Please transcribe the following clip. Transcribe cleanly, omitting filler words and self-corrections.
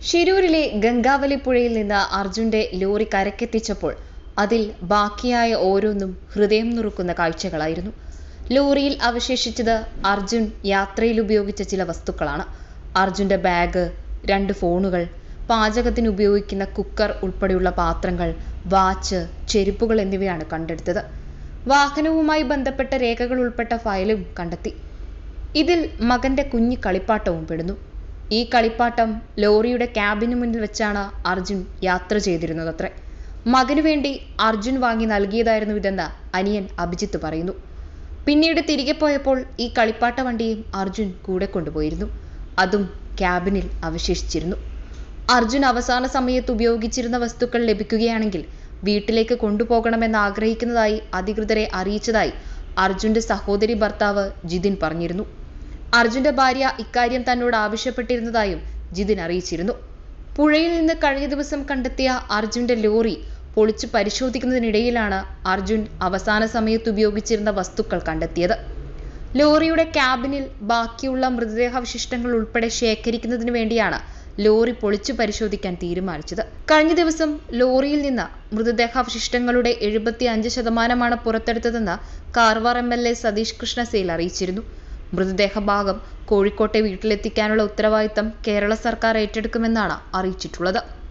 ഷിരൂരിലെ ഗംഗാവലി പുഴയിൽ നിന്ന് അർജുന്റെ ലോറി കരക്കെത്തിച്ചപ്പോൾ അതിൽ ബാക്കിയായ ഓരോന്നും ഹൃദയം നുറുക്കുന്ന കാഴ്ചകളായിരുന്നു. ലോറിയിൽ അവശേഷിച്ചത് അർജുൻ യാത്രയിൽ ഉപയോഗിച്ച ചില വസ്തുക്കളാണ്. അർജുന്റെ ബാഗ്, 2 ഫോണുകൾ, പാചകത്തിന് ഉപയോഗിക്കുന്ന കുക്കർ ഉൾപ്പെടെയുള്ള പാത്രങ്ങൾ, വാച്ച്, ചെരുപ്പുകൾ എന്നിവയാണ് കണ്ടെടുത്തത്. വാഹനവുമായി ബന്ധപ്പെട്ട രേഖകൾ ഉൾപ്പെട്ട ഫയലും കണ്ടെത്തി. ഇതിൽ മകന്റെ കുഞ്ഞു കളിപ്പാട്ടവും പെടുന്നു. ഈ കളിപ്പാട്ടം ലോറിയുടെ ക്യാബിന് മുന്നിൽ വെച്ചാണ് അർജുൻ യാത്ര ചെയ്തിരുന്നതത്രേ. മകനു വേണ്ടി അർജുൻ വാങ്ങി നൽകിയതായിരുന്നു ഇതെന്ന് അനിയൻ അഭിജിത്ത് പറയുന്നു. പിന്നീട് തിരികെ പോയപ്പോൾ ഈ കളിപ്പാട്ട വണ്ടിയും അർജുൻ കൂടെ കൊണ്ടുപോയിരുന്നു. അതും ക്യാബിനിൽ അവശേഷിച്ചിരുന്നു. അർജുൻ അവസാന സമയത്ത് ഉപയോഗിച്ചിരുന്ന വസ്തുക്കൾ ലഭിക്കുകയാണെങ്കിൽ വീട്ടിലേക്ക് കൊണ്ടുപോകണമെന്ന് ആഗ്രഹിക്കുന്നതായി അധികൃതരെ അറിയിച്ചതായി അർജുന്റെ സഹോദരി ഭർത്താവ് ജിതിൻ പറഞ്ഞിരുന്നു. അർജുന്റെ ഭാര്യ ഇക്കാര്യം തന്നോട് ആവശ്യപ്പെട്ടിരുന്നതായും ജിതിൻ അറിയിച്ചിരുന്നു. പുഴയിൽ നിന്ന് കഴിഞ്ഞ ദിവസം കണ്ടെത്തിയ അർജുന്റെ ലോറി പൊളിച്ചു പരിശോധിക്കുന്നതിനിടയിലാണ് അർജുൻ അവസാന സമയത്ത് ഉപയോഗിച്ചിരുന്ന വസ്തുക്കൾ കണ്ടെത്തിയത്. ലോറിയുടെ ക്യാബിനിൽ ബാക്കിയുള്ള മൃതദേഹാവശിഷ്ടങ്ങൾ ഉൾപ്പെടെ ശേഖരിക്കുന്നതിന് വേണ്ടിയാണ് ലോറി പൊളിച്ചു പരിശോധിക്കാൻ തീരുമാനിച്ചത്. കഴിഞ്ഞ ദിവസം ലോറിയിൽ നിന്ന് മൃതദേഹാവശിഷ്ടങ്ങളുടെ 75% പുറത്തെടുത്തതെന്ന് കാർവാർ MLA സതീഷ് കൃഷ്ണ സേൽ അറിയിച്ചിരുന്നു. മൃതദേഹഭാഗം കോഴിക്കോട്ടെ വീട്ടിലെത്തിക്കാനുള്ള ഉത്തരവാദിത്തം കേരള സർക്കാർ ഏറ്റെടുക്കുമെന്നാണ് അറിയിച്ചിട്ടുള്ളത്.